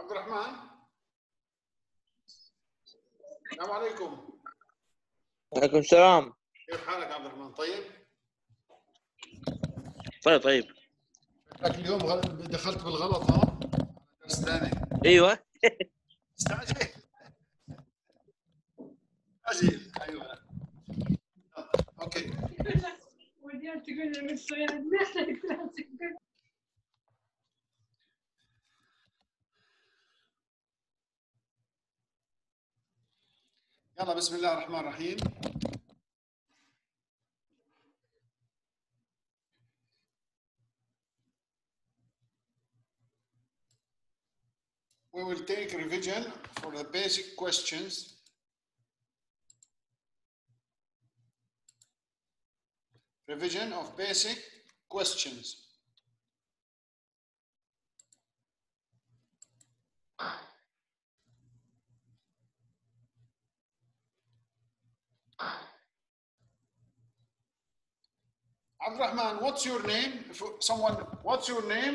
عبد الرحمن السلام عليكم. وعليكم السلام. كيف حالك عبد الرحمن؟ طيب؟ طيب. لك اليوم دخلت بالغلط ها؟ درس ثاني. ايوه. استعجل. استعجل ايوه. اوكي. يلا بسم الله الرحمن الرحيم. We will take revision for the basic questions. Revision of basic questions. Abdurrahman, what's your name? If someone, what's your name?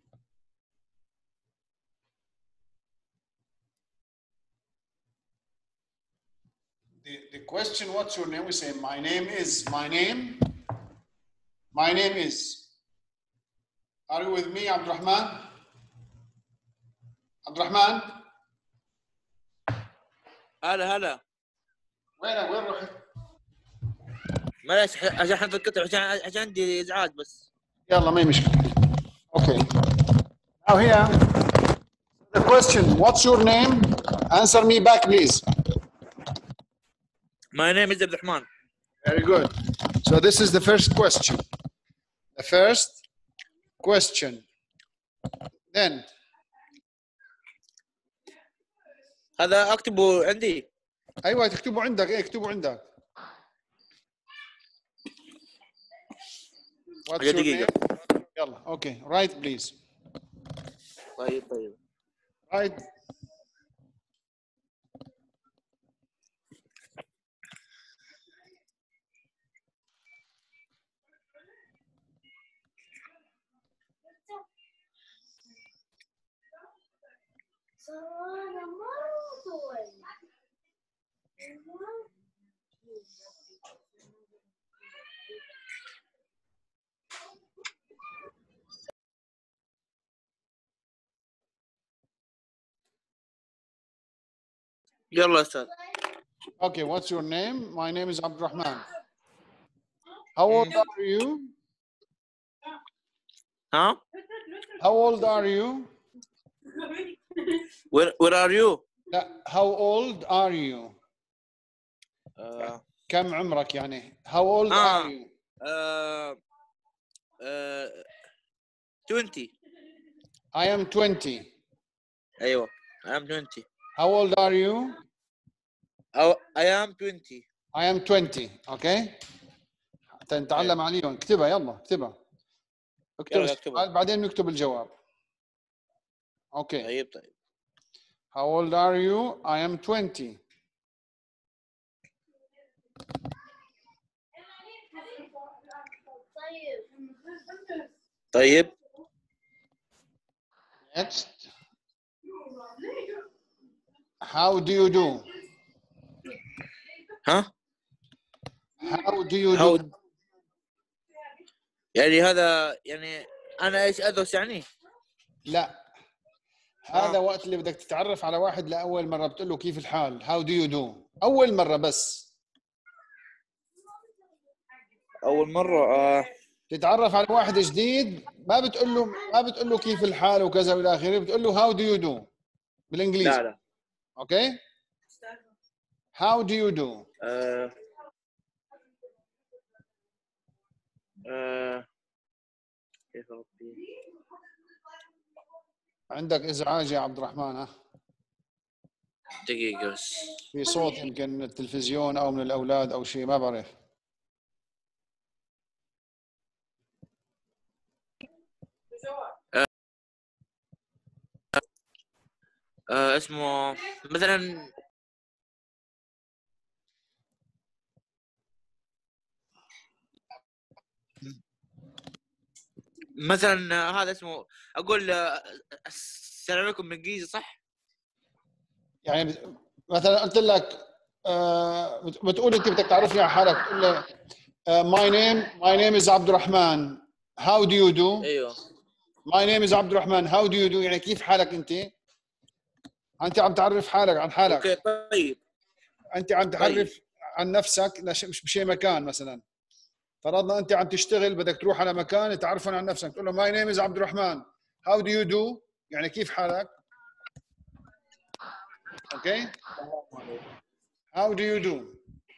The question, what's your name? We say, my name is, my name is. Are you with me, Abdurrahman? Abdurrahman? هلا. وين رحت؟ معلش عشان حذف القطع عشان عندي ازعاج بس. يلا ما هي مشكلة. Okay. Now here, the question, what's your name? Answer me back, please. My name is عبد الرحمن. Very good. So this is the first question. The first question. Then. هذا اكتبه عندي. ايوه تكتبه عندك. ايه اكتبه عندك. What's your name? يلا. Okay. Write please. طيب. Write. يلا استاذ. Okay, what's your name? My name is Abdurrahman. How old are you? ها؟ How old are you? Where are you? لا, how old are you? كم عمرك يعني؟ How old are you? 20. I am 20. ايوه I am 20. How old are you? I am 20. I am 20. Okay. نتعلم عليهم. اكتبها يلا اكتبها. اكتب السؤال بعدين نكتب الجواب. اوكي. طيب. How old are you? I am 20. طيب. Next. How do you do? ها؟ How do you do? يعني هذا يعني انا ايش ادرس يعني؟ لا. هذا وقت اللي بدك تتعرف على واحد لأول مرة بتقول له كيف الحال؟ How do you do? أول مرة بس. أول مرة تتعرف على واحد جديد ما بتقول له كيف الحال وكذا والى آخره، بتقول له how do you do بالإنجليزي. لا. أوكي؟ How do you do? كيف ربي؟ عندك إزعاج يا عبد الرحمن ها؟ دقيقة بس. في صوت يمكن من التلفزيون أو من الأولاد أو شيء ما بعرف. اسمه مثلا هذا اسمه اقول السلام عليكم بالانجليزي صح؟ يعني مثلا قلت لك بتقول انت بدك تعرفني على حالك، تقول لي my name is عبد الرحمن how do you do. ايوه my name is عبد الرحمن how do you do، يعني كيف حالك انت عم تعرف حالك عن حالك. اوكي طيب. انت عم تعرف عن نفسك مش بشي مكان. مثلا فرضنا انت عم تشتغل بدك تروح على مكان تعرفون عن نفسك، تقول له my name is عبد الرحمن how do you do، يعني كيف حالك. اوكي how do you do.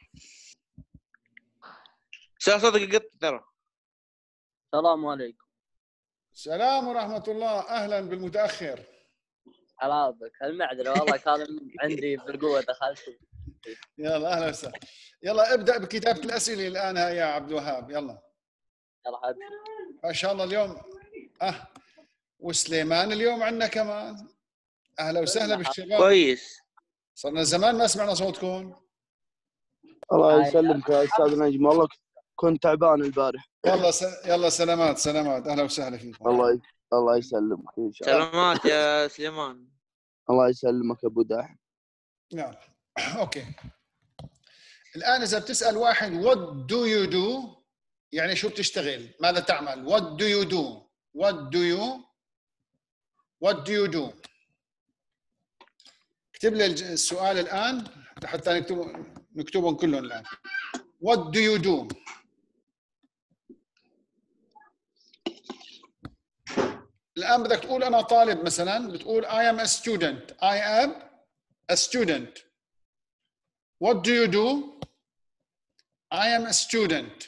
صدق قط ترى. السلام عليكم. السلام ورحمة الله، أهلا بالمتأخر. عرابك المعذرة والله كان عندي بالقوة دخلت. يلا أهلا وسهلا. يلا ابدأ بكتابة الأسئلة الآن يا عبد الوهاب. يلا ما شاء الله اليوم وسليمان اليوم عندنا كمان. أهلا وسهلا بالشباب. كويس. صرنا زمان ما سمعنا صوتكم. الله يسلمك يا أستاذ نجم، والله كنت تعبان البارح. يلا سلامات أهلا وسهلا فيكم. الله يسلمك إن شاء الله. سلامات يا سليمان. الله يسلمك أبو داح. نعم أوكي. الآن إذا بتسأل واحد what do you do، يعني شو بتشتغل، ماذا تعمل. what do you do what do you do. اكتب لي السؤال الآن حتى نكتبهم كلهم الآن. what do you do. الآن بدك تقول أنا طالب مثلا، بتقول I am a student. I am a student. what do you do. I am a student.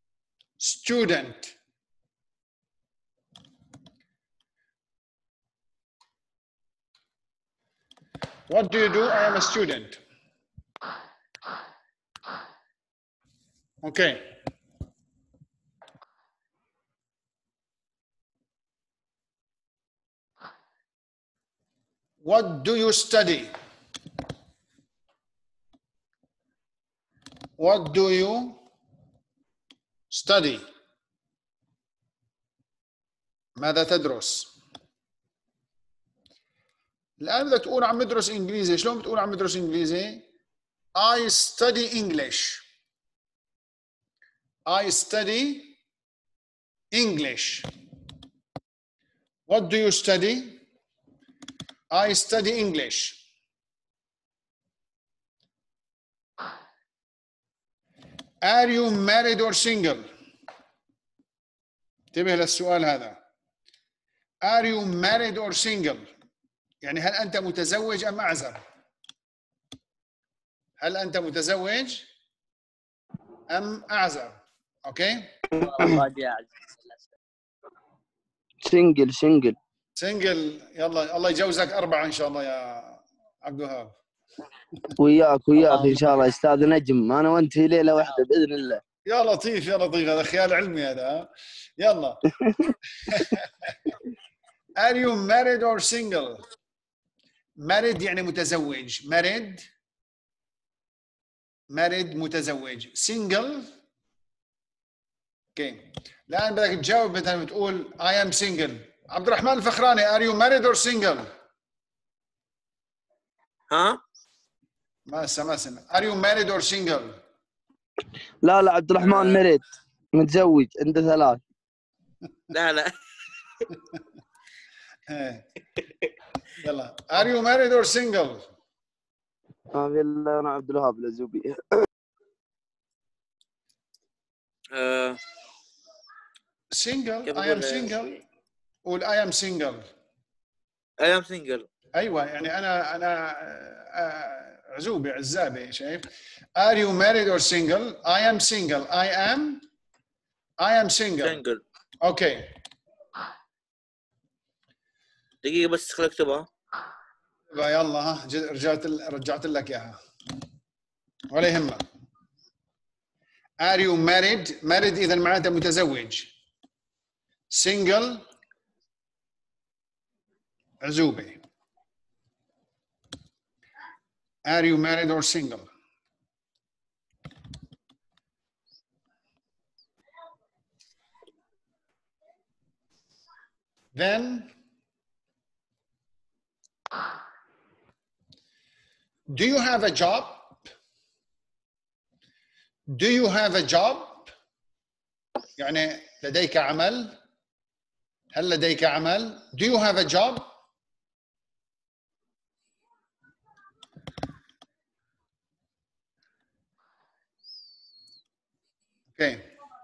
What do you do. I am a student. Okay. What do you study. What do you study. ماذا تدرس. الآن بدك تقول عم بدرس إنجليزي. شلون بتقول عم بدرس إنجليزي. I study English. I study English. What do you study. I study English. Are you married or single. انتبه للسؤال هذا. Are you married or single، يعني هل أنت متزوج أم أعزب. هل أنت متزوج أم أعزب. أوكي. سنجل. يلا الله يجوزك 4 إن شاء الله يا عبد الوهاب. وياك إن شاء الله أستاذ نجم، أنا وأنت في ليلة واحدة بإذن الله. يا لطيف هذا خيال علمي هذا. يلا. Are you married or single. married يعني متزوج. married متزوج. single. اوكي. الآن بدك تجاوب مثلا بتقول I am single. عبد الرحمن الفخراني are you married or single. ها؟ ما سمع. are you married or single. لا عبد الرحمن مريض متزوج عنده 3. لا يلا are you married or single. ما في الا انا عبد الوهاب الزوبي. single. I am single. قول I am single. ايوه يعني انا عزوبي عزابي. شايف. are you married or single. I am single. I am single. اوكي. دقيقة بس خليك اكتبها. يلا ها رجعت لك اياها ولا يهمك. are you married اذا معناته متزوج. single عزوبي. are you married or single. then Do you have a job? Do you have a job? يعني لديك عمل؟ هل لديك عمل؟ Do you have a job? Okay.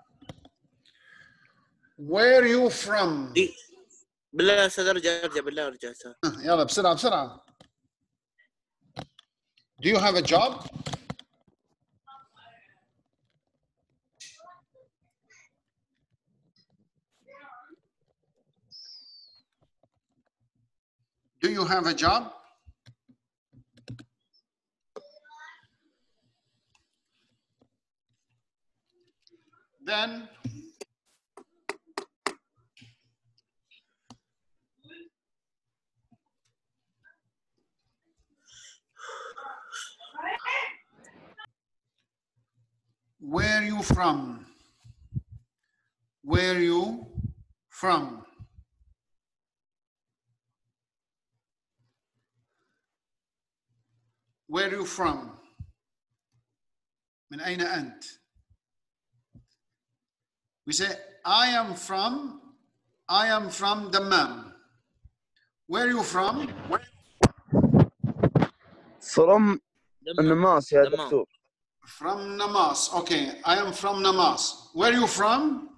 Where are you from? بالله يا استاذ ارجع بالله ارجع استاذ. يلا بسرعة. Do you have a job? Do you have a job? Then where are you from? Where are you from? Where are you from? من أين أنت? We say I am from Dammam. Where are you from? From النماص يا دكتور. From Namas. Okay, I am from Namas. Where are you from?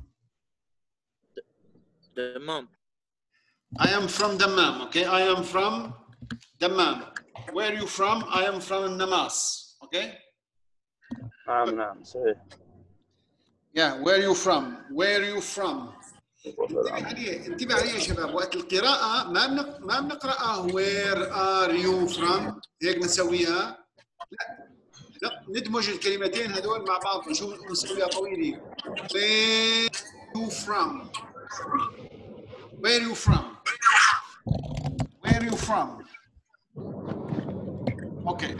Dammam. I am from Dammam. Okay, I am from Dammam. Where are you from? I am from Namas. Okay? نعم صحيح. Yeah, where are you from? Where are you from? انتبه عليه يا شباب، وقت القراءة ما بنقرأها where are you from هيك بنسويها، لا ندمج الكلمتين هذول مع بعض نشوف نسويها طويلة. Where are you from? Where are you from? Where are you from? Okay.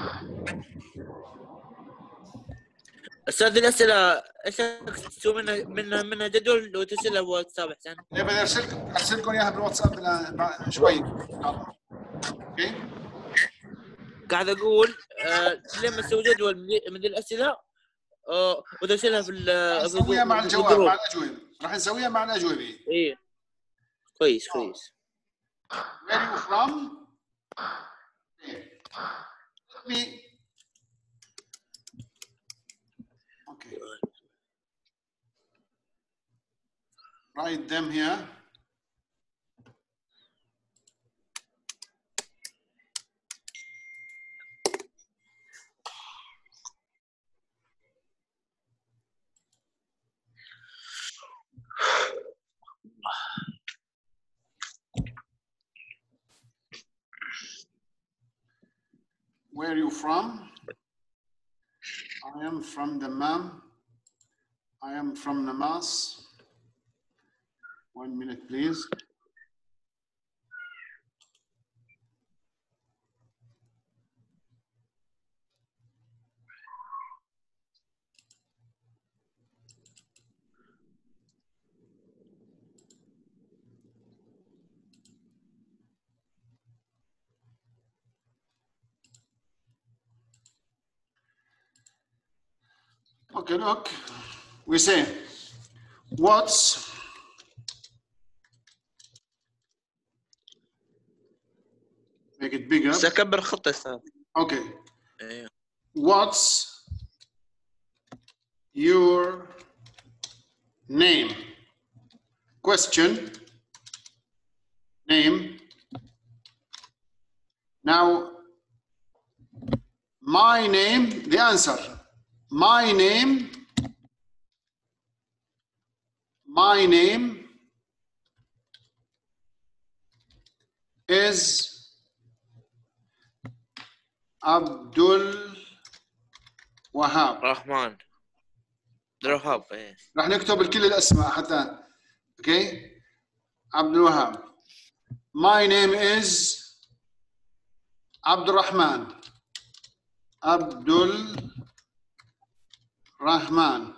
استاذ الاسئله ايش تسوي منها جدول وترسلها بواتساب احسن؟ بدي ارسلكم اياها بالواتساب شوي. اوكي. قاعد اقول لما تسوي جدول من الاسئله وترسلها في نسويها مع الجواب مع الاجوبه، راح نسويها مع الاجوبه. ايه كويس. Where are you from? Okay. Write them here. Where are you from? I am from Dammam. I am from Namas. 1 minute, please. Okay, look, we say, what's make it bigger. سأكبر الخط يا استاذ. Okay. What's your name? Question. Name. Now, my name, the answer. My name is Abdul Wahab. رحمن الوهاب. راح نكتب كل الاسماء حتى. Okay. Abdul Wahab. My name is Abdul Rahman. Abdul Rahman.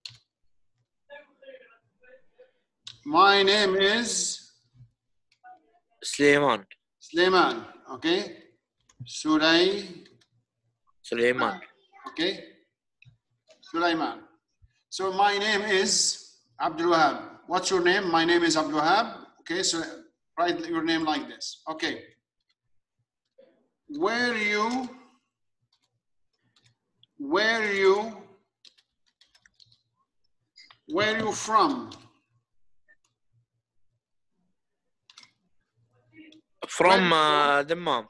My name is سليمان. Okay. Sulaiman. سليمان. Okay. Sulaiman. So my name is Abdul Wahab. What's your name? My name is Abdul Wahab. Okay, so write your name like this. Okay. Where you from? From دمام.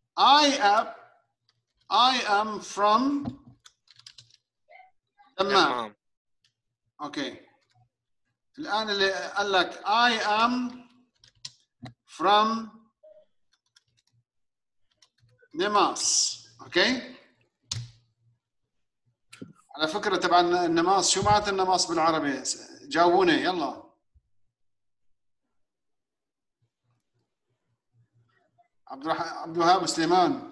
I am from دمام. Okay. الآن اللي قال لك I am from نماص. اوكي. على فكرة تبع النماص، شو معنات النماص بالعربي؟ جاوبوني يلا. عبد الوهاب سليمان.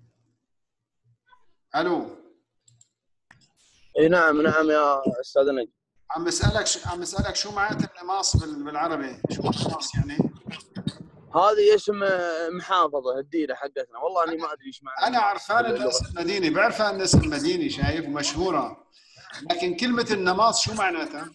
الو. اي نعم يا استاذ نجم. عم بسألك شو معنات النماص بالعربي؟ شو النماص يعني؟ هذه اسم محافظة الديرة حقتنا، والله اني ما ادري ايش معناها. انا عرفان انه اسم مديني، بعرفها انه اسم مديني شايف ومشهورة، لكن كلمة النماص شو معناتها؟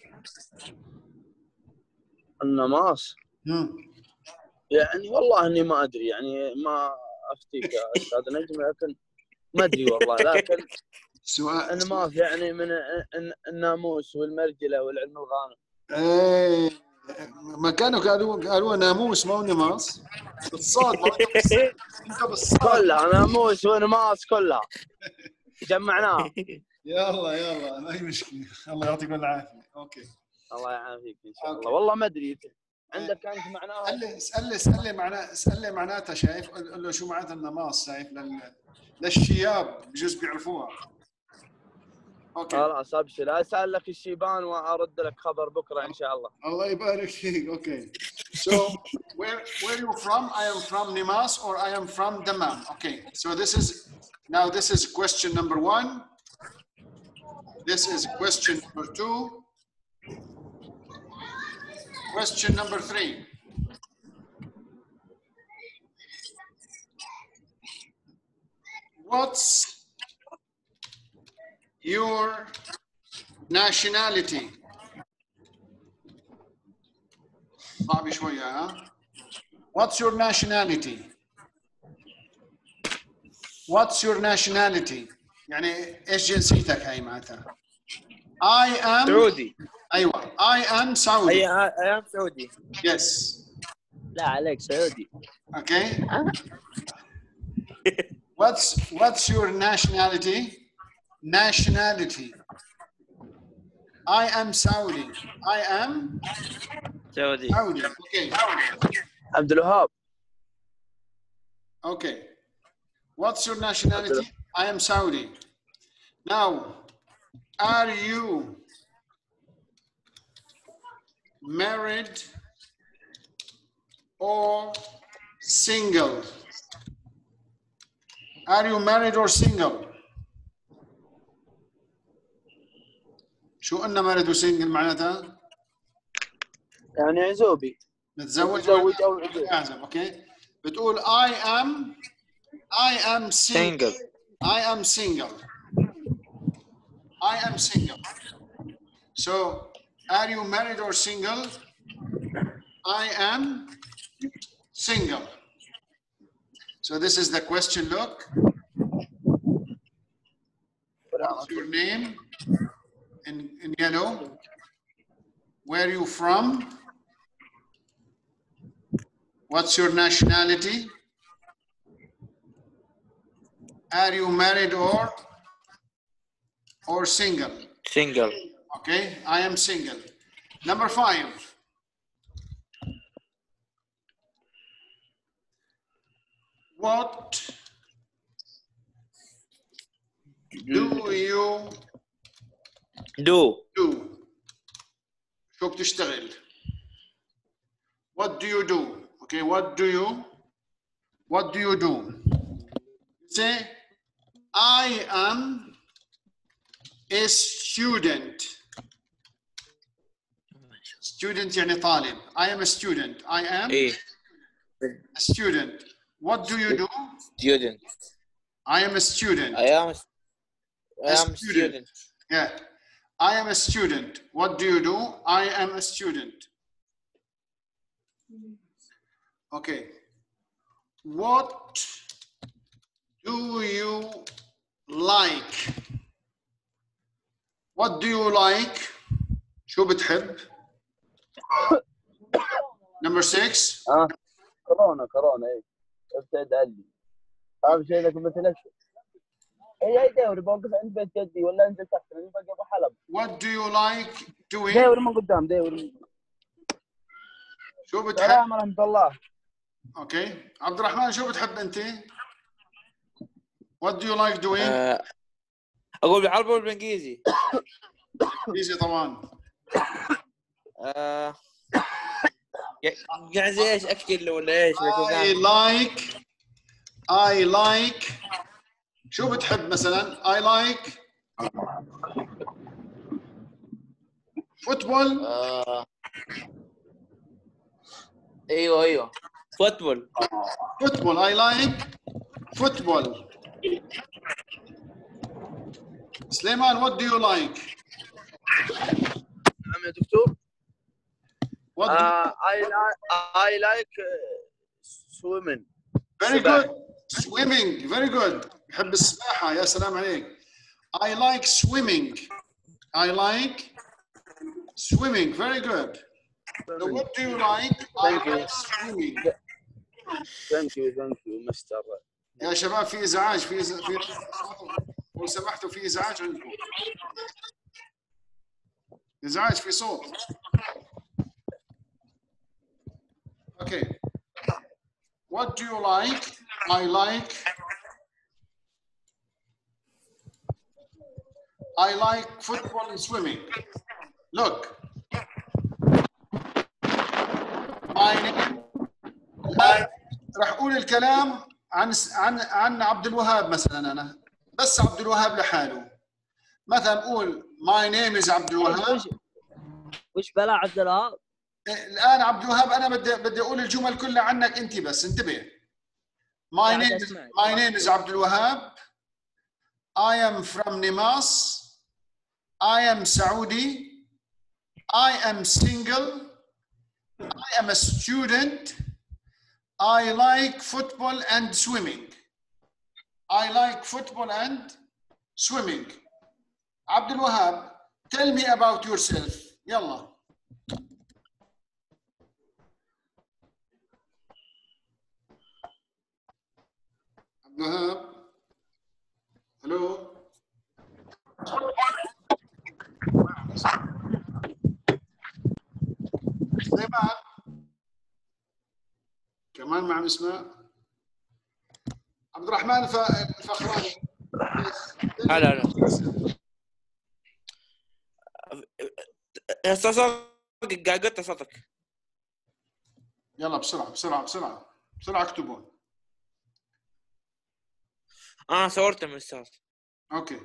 النماص يعني والله اني ما ادري، يعني ما افتيك يا استاذ نجم، لكن ما ادري والله. لكن النماص يعني من الناموس والمرجله والعلم الغانم. ايه ما كانوا قالوا ناموس ما هو نماص بالصاد. ما انت بالصاد كلها ناموس ونماص كلها جمعناها. يلا ما هي مشكله. الله يعطيكم العافيه. اوكي الله يعافيك ان شاء الله. والله ما ادري عندك انت معناها. اسألي معناتها. شايف قل له شو معناتها النماص. شايف للشياب بجوز بيعرفوها. اوكي خلاص ابشر، اسال لك الشيبان وارد لك خبر بكره ان شاء الله. الله يبارك فيك. اوكي. So where you from? I am from Nimas or I am from Dammam. Okay. So this is question number 1. This is question number 2. Question number 3. What's your nationality? صعب شوية ها؟ What's your nationality? What's your nationality؟ يعني ايش جنسيتك هاي معناتها؟ I am سعودي. ايوه I am Saudi. I am سعودي. Yes. لا عليك سعودي. Okay. What's your nationality? Nationality. I am Saudi. I am سعودي. Saudi. Okay. عبد الوهاب. Okay. What's your nationality? I am Saudi. Now, are you married or single? Are you married or single? شو قلنا married و single معناتها؟ يعني عزوبي. متزوج أو عازب. اوكي. بتقول I am single. I am single. I am single. So, are you married or single? I am single. So this is the question. Look. What's your name? In yellow. Where are you from? What's your nationality? Are you married or single? Single. Okay, I am single. Number 5. What do you do? شو بتشتغل؟ What do you do? Okay, what do you do? Say, I am a student. Student يعني طالب. I am a student. I am a student. What do you do? Student. I am a student. I am I am a student. Yeah. I am a student. What do you do? I am a student. Okay. What do you like? What do you like? شو بتحب؟ Number 6. كورونا ايه ابتعد عني. اهم شيء انك ما تنسى. اي دوري بوقف عند بيت جدي ولا انزل تحت انا باقي ابو حلب. What do you like doing? دوري من قدام دوري. شو بتحب؟ سلام ورحمة الله. اوكي عبد الرحمن شو بتحب انت؟ What do you like doing؟ اقول بالعربي ولا بالانجليزي؟ انجليزي طبعا. يعني زي ايش اكل ولا ايش؟ I like شو بتحب مثلا؟ I like فوتبول. ايوه فوتبول. I like فوتبول. سليمان what do you like؟ نعم يا دكتور. What I like swimming. Very good. Swimming. Very good. بحب السباحة. يا سلام عليك. I like swimming. I like swimming. Very good. So what do you like? Thank you. Swimming. Thank you مستر. يا شباب في إزعاج لو سمحتوا في إزعاج عندكم. إزعاج في صوت. Okay. What do you like? I like football and swimming. Look. My name. راح أقول الكلام عن عبد الوهاب مثلا أنا. بس عبد الوهاب لحاله. مثلا أقول my name is عبد الوهاب. وش بلا عبد الوهاب؟ الآن عبد الوهاب أنا بدي أقول الجمل كلها عنك أنت بس انتبه. My name is عبد الوهاب. I am from Nimas. I am Saudi. I am single. I am a student. I like football and swimming. I like football and swimming. عبد الوهاب, tell me about yourself. يلا. عبد الوهاب. Hello. سليمان. كمان ما عم يسمع. عبد الرحمن الفخراني. هلا قاعد قطع صوتك. يلا بسرعة اكتبون. صورته من استاذ. Okay.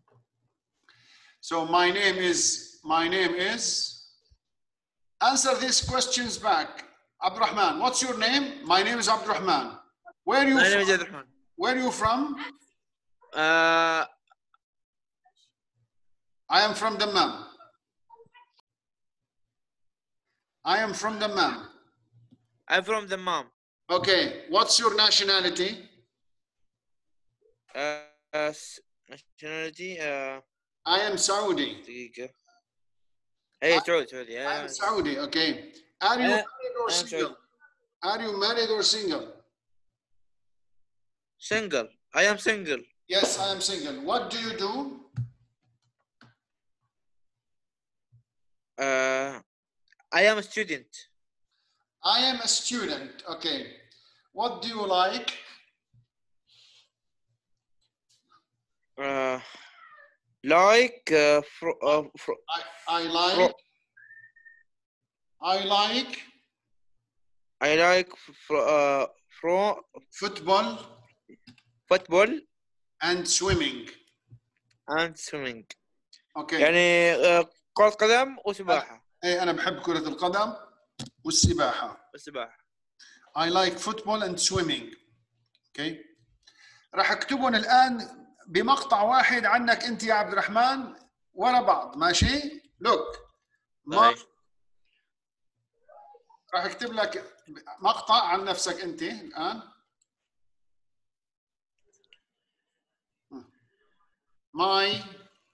So my name is. Answer these questions back. Abdurrahman, what's your name? My name is Abdurrahman. Where are you from? My name is Abdurrahman. Where are you from? I am from Dammam. I'm from Dammam. Okay. What's your nationality? Nationality. I am Saudi. دقيقة. Hey, Saudi. I am Saudi. Okay. Are you married or single? Are you married or single? Single. I am single. Yes, I am single. What do you do? I am a student. I am a student. Okay. What do you like? I like football and swimming. Okay. يعني كرة قدم وسباحة. ايه أنا بحب كرة القدم والسباحة. I like football and swimming. Okay. راح أكتبهم الآن بمقطع واحد عنك انت يا عبد الرحمن ورا بعض، ماشي؟ لوك ما راح اكتب لك مقطع عن نفسك انت الان. ماي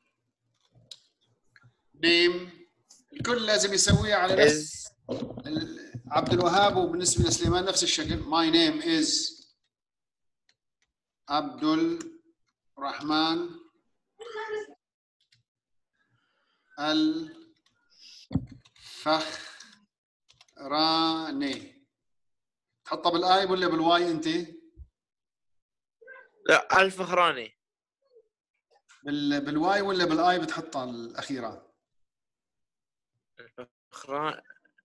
نيم، الكل لازم يسويها على نفس عبد الوهاب، وبالنسبه لسليمان نفس الشكل. ماي نيم از عبد الرحمن الفخراني. تحطها بالاي ولا بالواي انت؟ لا الفخراني. بالواي ولا بالاي بتحطها الاخيره؟ الفخراني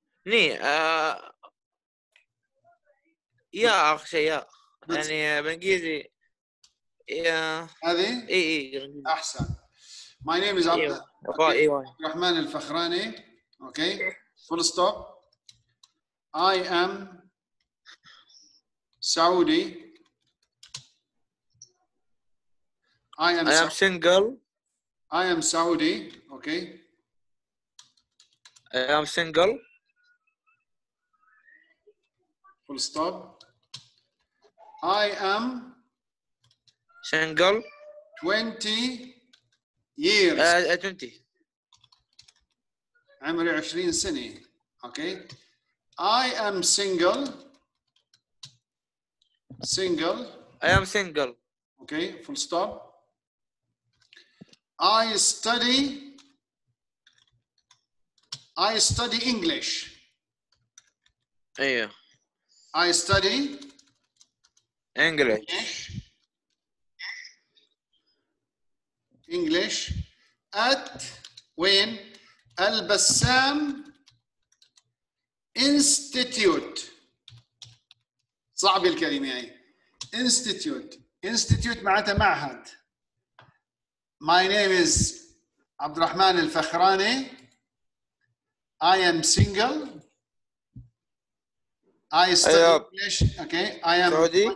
يا اخ شيء يا يعني بالانجليزي يا هذه اي احسن. ماي نيم از عبد الرحمن الفخراني. اوكي فول ستوب. I am Saudi. I am single. I am Saudi. Okay. I am single. Full stop. I am single 20 years. 20. عمري 20 سنة. Okay. I am single. Single. I am single. Okay. Full stop. I study English. ايوه. I study English at وين؟ البسام Institute. صعب الكلمة هي. Institute معناتها معهد. My name is عبد الرحمن الفخراني. I am single. I study English. Okay. I am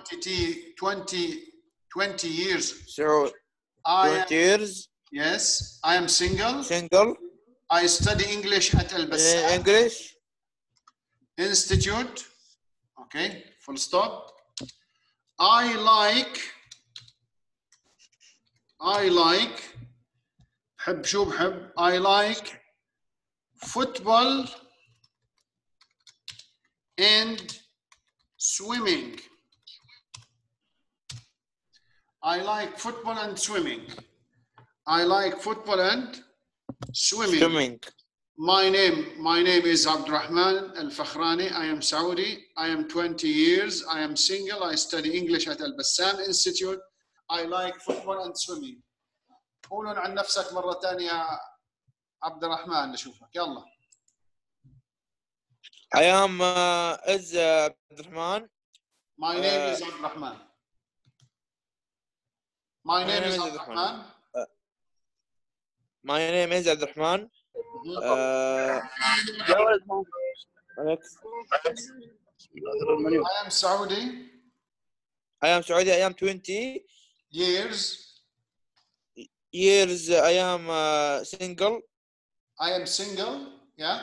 20 years. 20 years. Yes. I am single. I study English at Al-Bassam English Institute. Okay. Full stop. I like بحب شو بحب؟ I like football and swimming. I like football and swimming. I like football and swimming. My name is Abdurrahman Al-Fakhrani. I am Saudi. I am 20 years. I am single. I study English at Al-Bassam Institute. I like football and swimming. قولوا عن نفسك مرة ثانية يا عبد الرحمن نشوفك. يلا. I am عبد الرحمن. My name is عبد الرحمن. My name is عبد الرحمن. My name is عبد الرحمن. I am Saudi. I am 20 years. I am single. I am single. Yeah.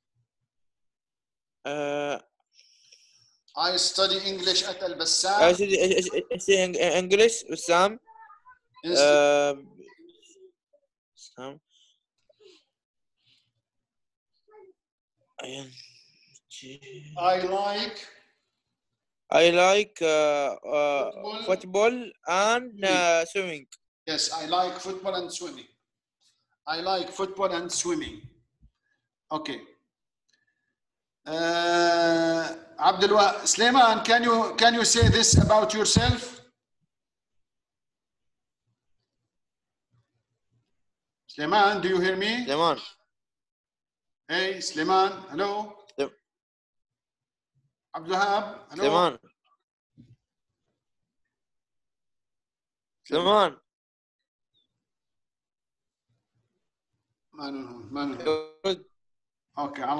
I study English at Al-Bassam. I study English Bassam. I like football and swimming. Yes, I like football and swimming. I like football and swimming. Okay. Abdulwahab, Sulaiman, can you say this about yourself? Sulaiman, do you hear me? Sulaiman. Hey, Sulaiman, hello. Abdulwahab, hello. Sulaiman. ما نون. اوكي على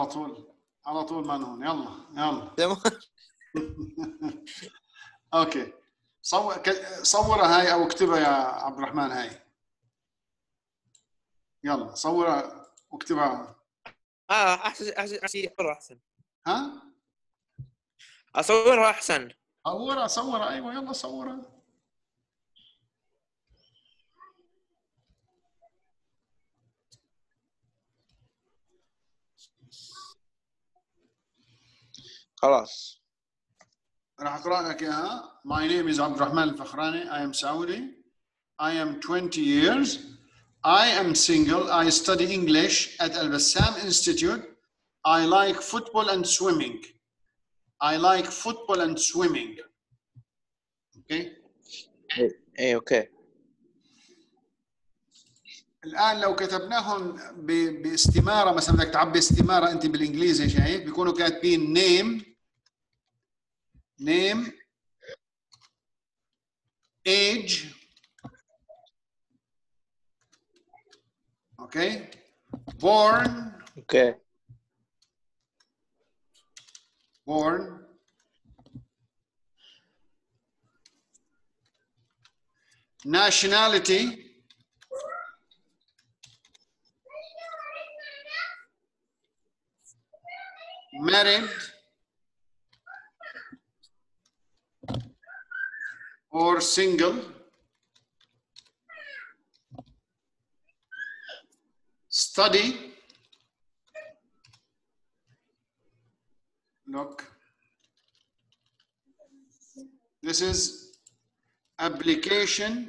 طول ما نون. يلا. تمام. اوكي صورها هاي او اكتبها يا عبد الرحمن هاي. يلا صورها واكتبها. احسن احسن. ها؟ اصورها احسن. صورها ايوه يلا صورها. خلاص راح اقرا لك اياها. My name is عبد الرحمن الفخراني. I am Saudi. I am 20 years. I am single. I study English at Al Bassam Institute. I like football and swimming. Okay. ايه اوكي. الان لو كتبناهم باستماره، مثلا بدك تعبي استماره انت بالانجليزي، شايف بيكونوا كاتبين name age okay born nationality married or single, study, look, this is application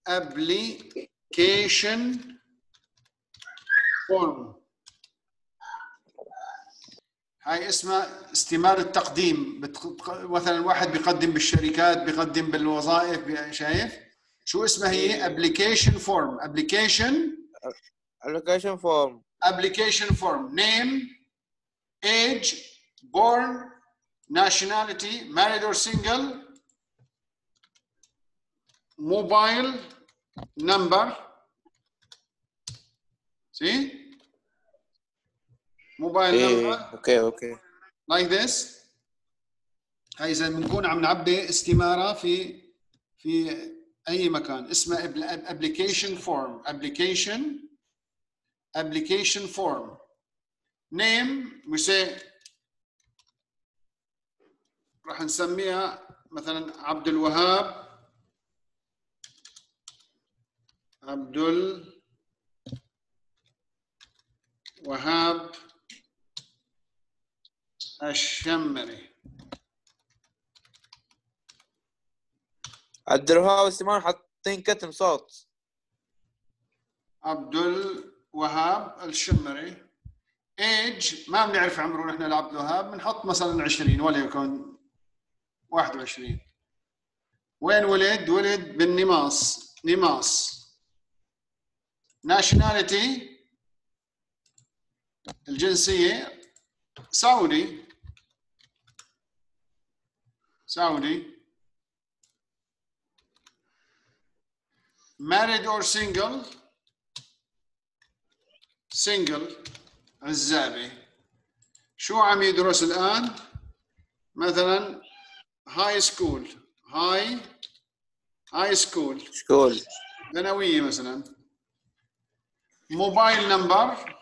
form. هاي اسمها استمارة التقديم. مثلا واحد بيقدم بالشركات، بيقدم بالوظائف، شايف شو اسمها هي؟ application form. Name, age, born, nationality, married or single, mobile number, see? Mobile number. Okay. Like this. هاي إذا بنكون عم نعبي استمارة في أي مكان، اسمها application form. Name we say راح نسميها مثلا عبد الوهاب الشمري. عبد الوهاب استمرار حاطين كتم صوت. عبد الوهاب الشمري. ايج ما بنعرف عمره نحن لعبد الوهاب، بنحط مثلا 20 ولا يكون 21. وين ولد؟ ولد بالنماص. ناشوناليتي الجنسية سعودي. married or single عزابي. شو عم يدرس الآن؟ مثلا هاي سكول ثانوية مثلا. موبايل نمبر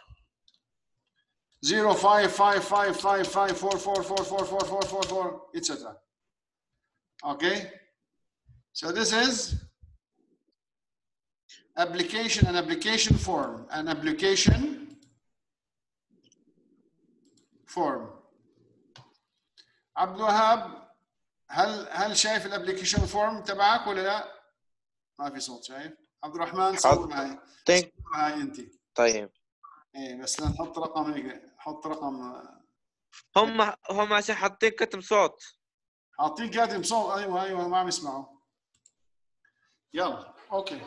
055555444444 etc. Okay, so this is an application form. عبد الوهاب هل شايف الابلكيشن فورم تبعك ولا لا؟ ما في صوت. شايف؟ عبد الرحمن صور هاي انت. طيب ايه بس نحط رقم هيك، حط رقم. هم عشان حاطين كتم صوت. حاطين كاتب صوت. ايوه ما عم يسمعوا. يلا اوكي.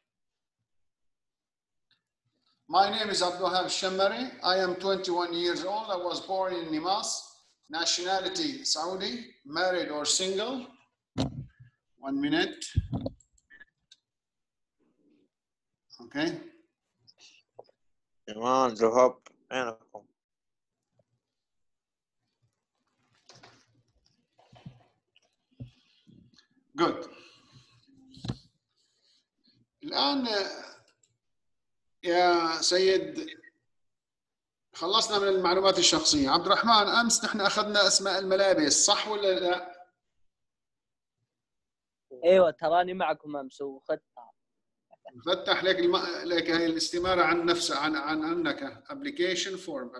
My name is Abdulwahab Shammari. I am 21 years old. I was born in Nimas. Nationality Saudi. Married or single. 1 minute. Okay. تمام جواب عينكم. Good. الآن يا سيد خلصنا من المعلومات الشخصية. عبد الرحمن، أمس نحن أخذنا أسماء الملابس صح ولا لا؟ ايوه تراني معكم امس وخدتها. فتح لك لك هاي الاستمارة عن نفسك عنك ابلكيشن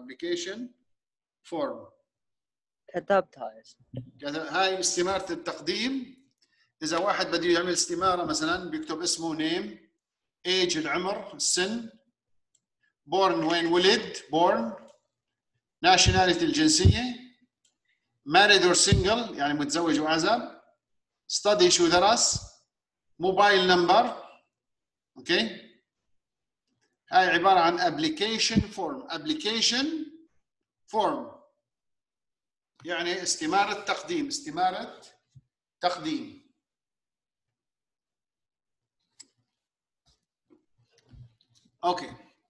فورم كتبتها. هاي استمارة التقديم. إذا واحد بده يعمل استمارة مثلا بيكتب اسمه نيم، ايج العمر، السن، بورن وين ولد، بورن، ناشوناليتي الجنسية، ماريد اور سنجل يعني متزوج وعزب، ستادي شو درس، موبايل نمبر. اوكي، هاي عبارة عن ابلكيشن فورم يعني استمارة تقديم. اوكي،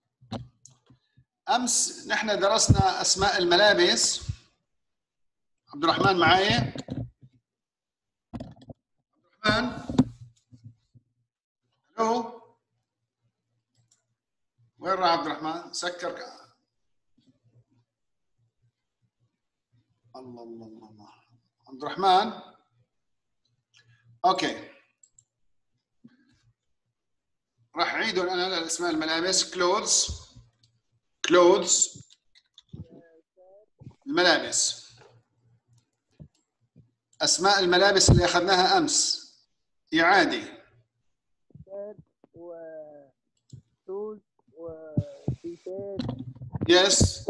امس نحن درسنا اسماء الملابس. عبد الرحمن معايا؟ عبد الرحمن الو، وين راح عبد الرحمن؟ سكر. الله عبد الرحمن. اوكي، راح اعيدهم انا لاسماء الملابس. كلوثز الملابس. اسماء الملابس اللي اخذناها امس اعاده. وشوز وتيشيرت. يس.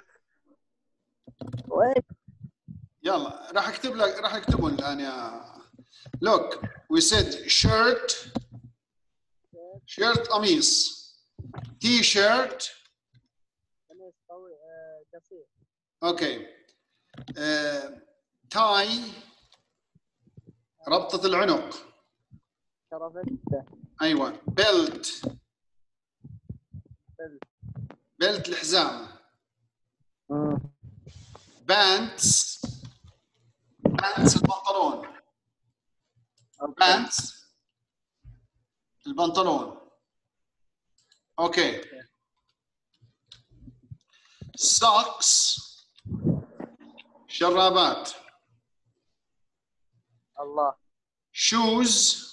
وين؟ يلا راح اكتبهم الان يا look. We said shirt قميص، t-shirt قميص قصير. اوكي، تاي ربطة العنق. كرافتة. ايوه، بيلت الحزام. بانتس البنطلون. البنطلون. اوكي، سوكس شرابات. الله. شوز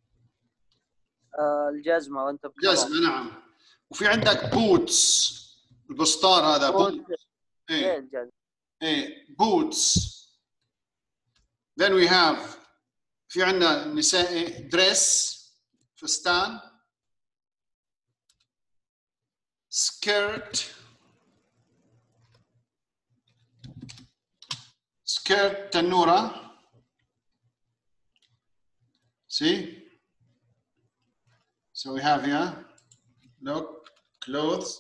الجزمة وانت جزمة. نعم. وفي عندك بوتس البسطار هذا. ايه الجزمة. ايه بوتس. then we have في عندنا نسائي دريس فستان، سكيرت تنورة. see, so we have here look clothes,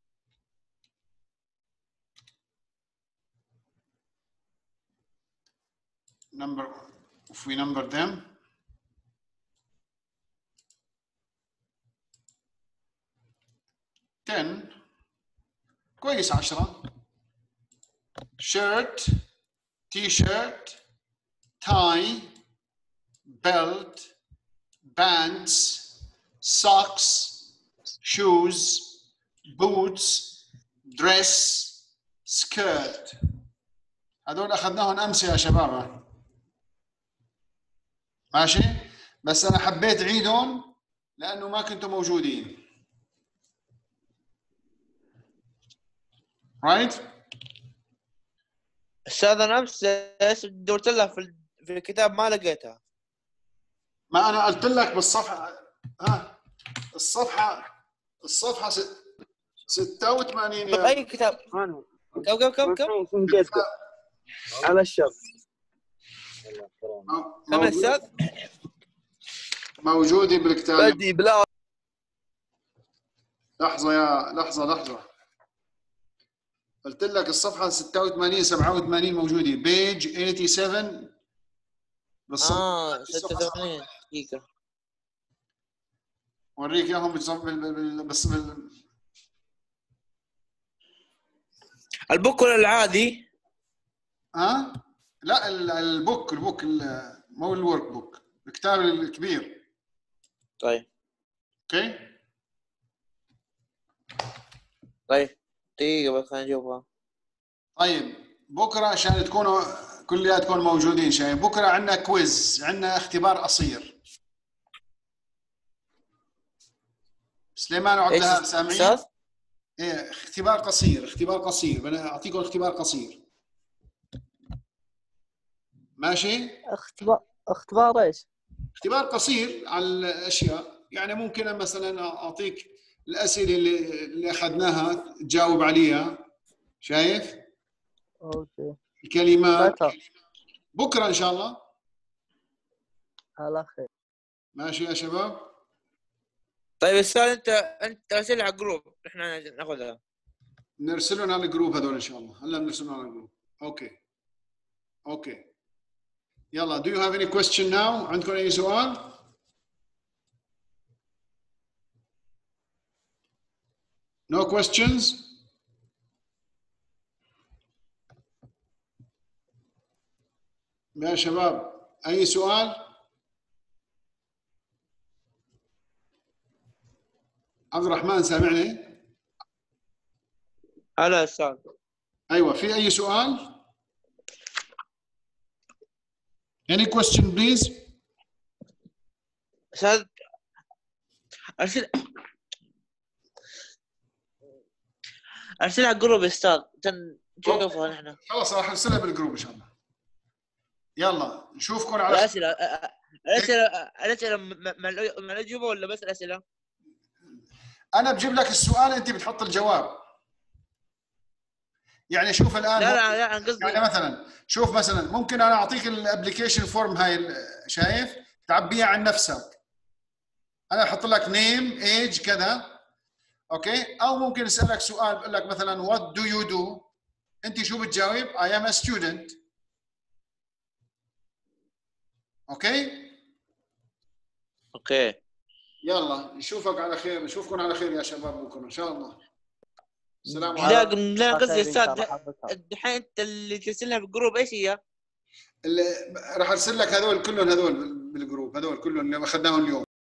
number if we number them, ten كويس 10. shirt, t-shirt, tie, belt, pants, socks, shoes, boots, dress, skirt. هذول اخذناهم امس يا شباب. ماشي، بس انا حبيت عيدهم لانه ما كنتوا موجودين. رايت؟ استاذ انا امس دورت لها في الكتاب ما لقيتها. ما انا قلت لك بالصفحه، الصفحه 86. اي كتاب؟ كم على الشر. كم استاذ؟ موجوده بالكتاب. بدي بلا لحظه قلت لك الصفحه 86 87 موجوده. بيج 87 بالصفحه 86 دقيقه وريك اياهم بس البوك ولا العادي؟ لا البوك مو الورك بوك، الكتاب الكبير. طيب اوكي طيب دقيقة بس خلينا نشوفها. طيب بكره عشان تكونوا كلياتكم موجودين شايف، بكره عندنا كويز، عندنا اختبار قصير. سليمان وعبد الوهاب سامعين؟ ايه اختبار قصير، اختبار قصير، بدنا اعطيكم اختبار قصير. ماشي؟ اختبار ايش؟ اختبار قصير على الاشياء، يعني ممكن مثلا اعطيك الاسئله اللي اخذناها تجاوب عليها، شايف؟ اوكي. الكلمات بكره ان شاء الله. على خير. ماشي يا شباب؟ طيب استاذ انت ارسلها على الجروب احنا ناخذها. نرسلهم على الجروب هذول ان شاء الله، هلا بنرسلهم على الجروب. اوكي يلا. Do you have any question now؟ عندكم اي سؤال؟ No questions؟ يا شباب اي سؤال؟ عبد الرحمن سامعني؟ هلا استاذ. ايوه في اي سؤال؟ Any question please؟ استاذ ارسلها على الجروب يا استاذ نشوفها نحن. خلاص راح ارسلها بالجروب ان شاء الله. يلا نشوفكم على الاسئله مع الاجوبه ولا بس الاسئله؟ انا بجيب لك السؤال انت بتحط الجواب. يعني شوف الان لا قصدي يعني مثلا شوف مثلا ممكن انا اعطيك الابلكيشن فورم هاي، شايف؟ تعبيها عن نفسك. انا احط لك نيم ايج كذا، اوكي؟ او ممكن اسالك سؤال بقول لك مثلا وات دو يو دو، انت شو بتجاوب؟ اي ام ا ستودنت. اوكي يلا نشوفك على خير، نشوفكم على خير يا شباب بكره ان شاء الله. السلام عليكم. لا قصدي يا استاذ الحين انت اللي ترسلها بالجروب ايش هي؟ راح ارسل لك هذول كلهم، هذول بالجروب، هذول كلهم اللي اخذناهم اليوم.